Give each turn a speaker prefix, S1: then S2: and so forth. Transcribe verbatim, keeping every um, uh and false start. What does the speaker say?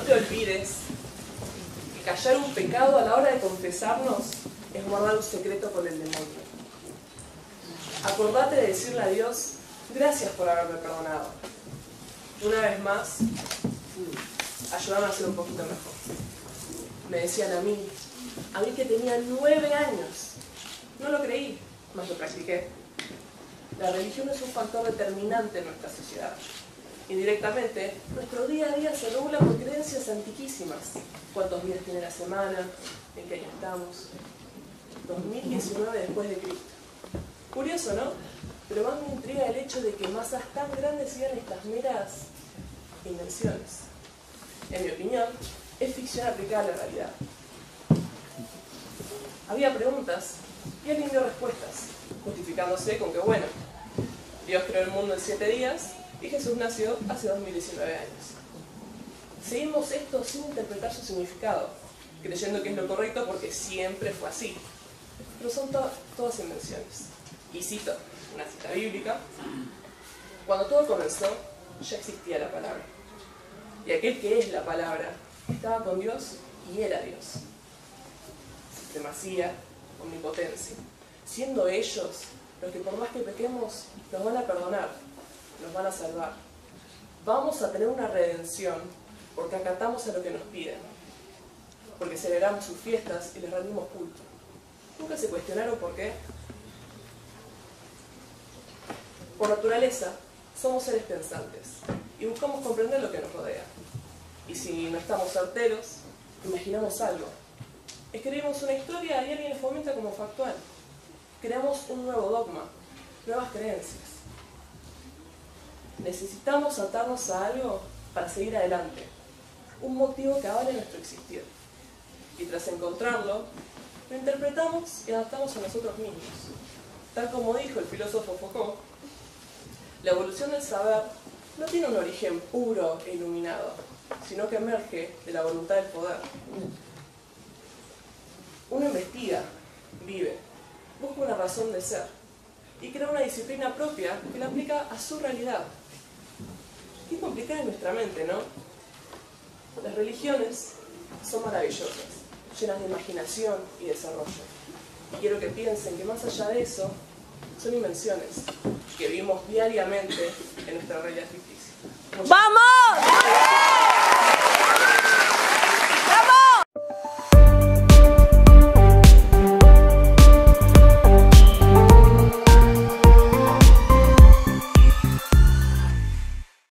S1: te olvides que callar un pecado a la hora de confesarnos es guardar un secreto con el demonio. Acordate de decirle a Dios, gracias por haberme perdonado. Una vez más, ayúdame a ser un poquito mejor. Me decían a mí, a mí que tenía nueve años. No lo creí, mas lo practiqué. La religión es un factor determinante en nuestra sociedad. Indirectamente, nuestro día a día se regula por creencias antiquísimas. ¿Cuántos días tiene la semana? ¿En qué año estamos? dos mil diecinueve después de Cristo. Curioso, ¿no? Pero más me intriga el hecho de que masas tan grandes sigan estas meras invenciones. En mi opinión, es ficción aplicada a la realidad. Había preguntas y alguien dio respuestas, justificándose con que, bueno, Dios creó el mundo en siete días y Jesús nació hace dos mil diecinueve años. Seguimos esto sin interpretar su significado, creyendo que es lo correcto porque siempre fue así. Pero son to todas invenciones. Y cito una cita bíblica: cuando todo comenzó, ya existía la palabra. Y aquel que es la palabra estaba con Dios y era Dios. Supremacía, omnipotencia. Siendo ellos los que por más que pequemos nos van a perdonar, nos van a salvar. Vamos a tener una redención porque acatamos a lo que nos piden. Porque celebramos sus fiestas y les rendimos culto. ¿Nunca se cuestionaron por qué? Por naturaleza, somos seres pensantes y buscamos comprender lo que nos rodea. Y si no estamos certeros, imaginamos algo. Escribimos una historia y alguien la fomenta como factual. Creamos un nuevo dogma, nuevas creencias. Necesitamos atarnos a algo para seguir adelante. Un motivo que avale nuestro existir. Y tras encontrarlo, lo interpretamos y adaptamos a nosotros mismos. Tal como dijo el filósofo Foucault, la evolución del saber no tiene un origen puro e iluminado, sino que emerge de la voluntad del poder. Uno investiga, vive, busca una razón de ser y crea una disciplina propia que la aplica a su realidad. Qué complicada es nuestra mente, ¿no? Las religiones son maravillosas, llenas de imaginación y desarrollo. Y quiero que piensen que más allá de eso, son invenciones que vivimos diariamente en nuestra realidad ficticia.
S2: ¡Vamos!